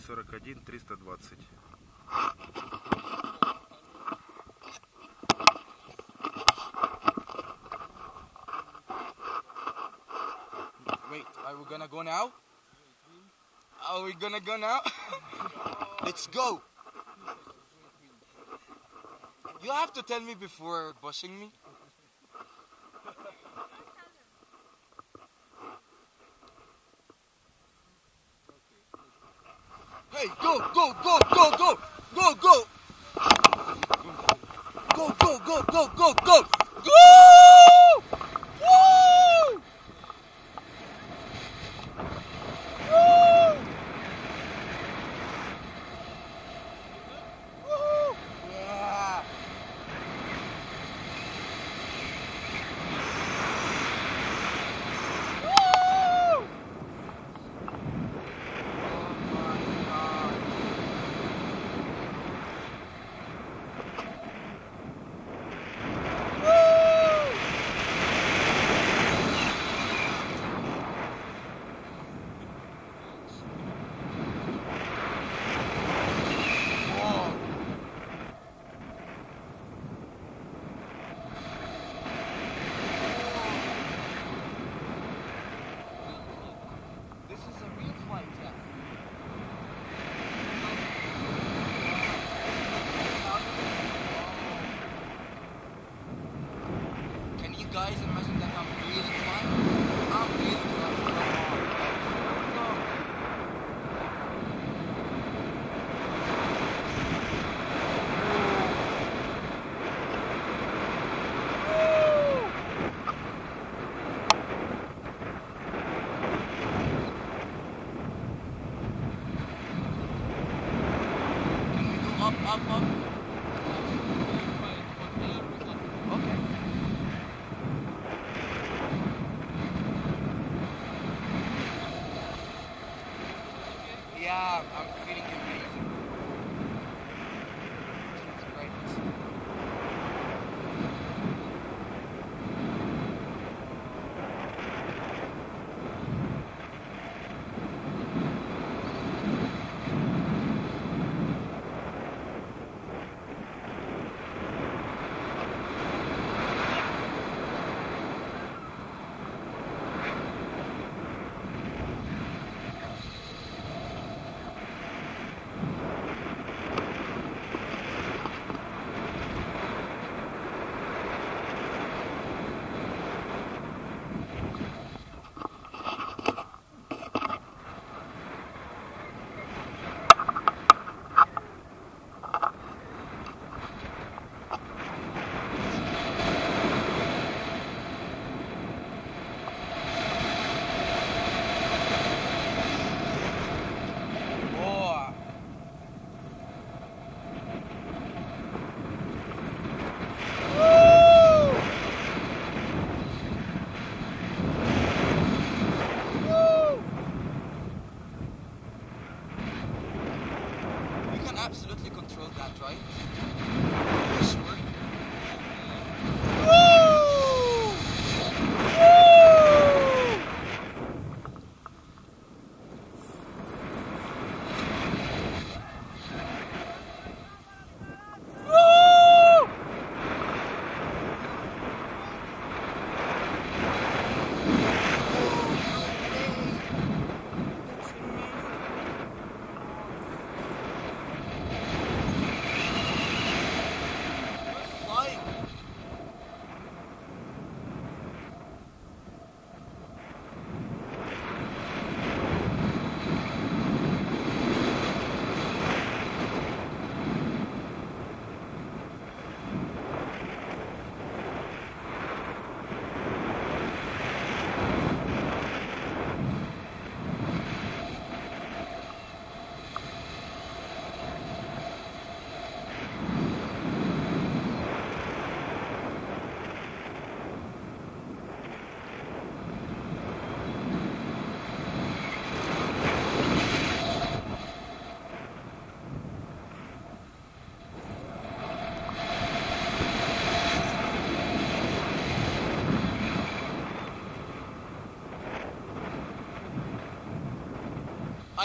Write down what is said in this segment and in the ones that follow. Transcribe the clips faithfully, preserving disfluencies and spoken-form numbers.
сорок один триста двадцать. Wait, are we gonna go now? Are we gonna go now? Let's go! You have to tell me before pushing me. Hey, go, go, go, go, go, go, go! Go, go, go, go, go, go! Go! Woo! Woo! Woo! Yeah! Woo! Oh my God! Woo!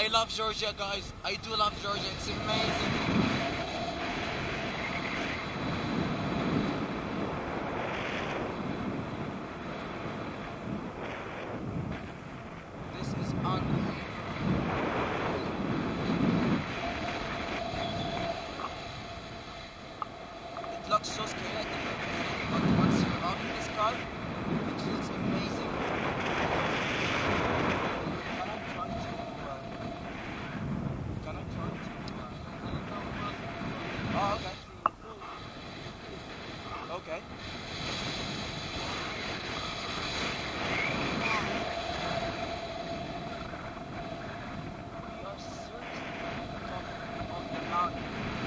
I love Georgia, guys. I do love Georgia. It's amazing. This is unbelievable. It looks so scary at the beginning, but once you're up in the sky, it feels amazing. Can I try to? Uh, can I try to? Uh, oh, okay. Okay. We are seriously at the top of the mountain.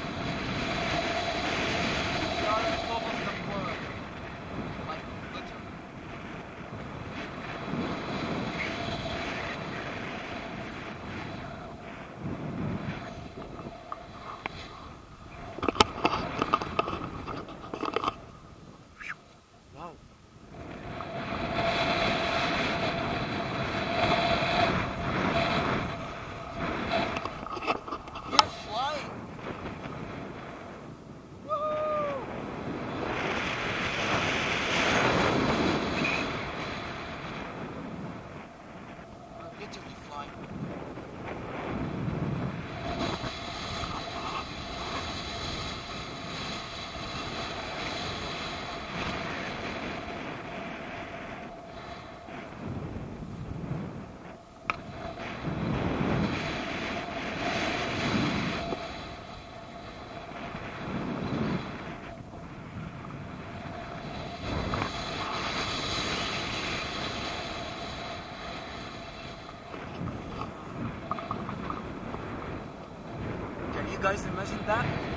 We are at the top of the world. Like, literally. Wow. We're flying. Woo! We're literally flying. Can you guys imagine that?